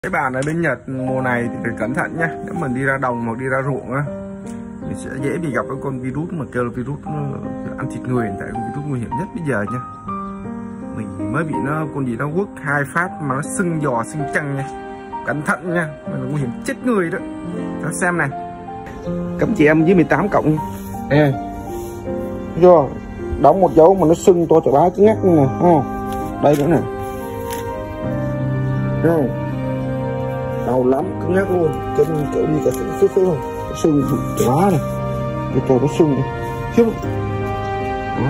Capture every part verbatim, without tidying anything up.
Các bạn ở bên Nhật mùa này thì phải cẩn thận nhá. Nếu mình đi ra đồng hoặc đi ra ruộng á, mình sẽ dễ bị gặp cái con virus mà kêu là virus ăn thịt người, tại con virus nguy hiểm nhất bây giờ nha. Mình mới bị nó con gì nó quất hai phát mà nó sưng giò sưng chân nha. Cẩn thận nha, mình là nguy hiểm chết người đó. Nó xem này, cấm chị em dưới mười tám cộng nè, chưa đóng một dấu mà nó sưng to chả bá cứ ngắt nè, oh. Đây nữa nè, không? Đau lắm, cứng ngắc luôn, chân kiểu như cả sưng sưng không, sưng quá này, cái trời nó sưng này, khiếp. Đó,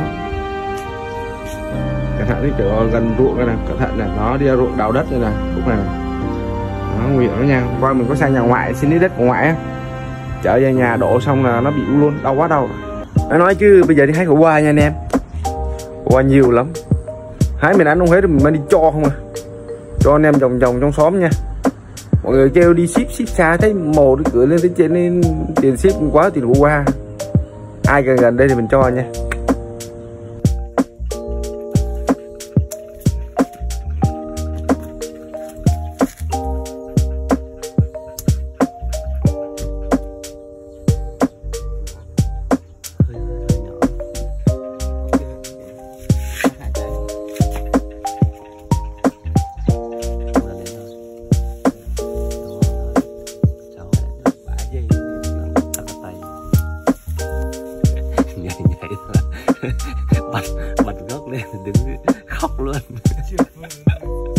cẩn thận đi, kiểu gần ruộng này, cẩn thận này, nó đi ra ruộng đào đất này này, lúc này, nó nguy hiểm đó nha. Qua mình có sang nhà ngoại xin lấy đất của ngoại á, chở về nhà đổ xong là nó bị luôn, đau quá đau. Nó nói chứ bây giờ đi hái khổ qua nha anh em, khổ qua nhiều lắm, hái mình ăn không hết rồi mình mang đi cho không à, cho anh em vòng vòng trong xóm nha. Mọi người kêu đi ship ship xa thấy mồ đi cửa lên tới trên nên tiền ship quá tiền khổ qua, ai gần gần đây thì mình cho nha. bật bật gốc lên đứng khóc luôn.